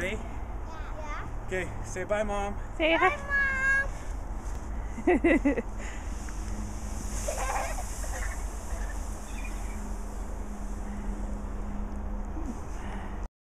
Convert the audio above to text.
Ready? Yeah. Okay, say bye, Mom. Say hi. Bye, Mom.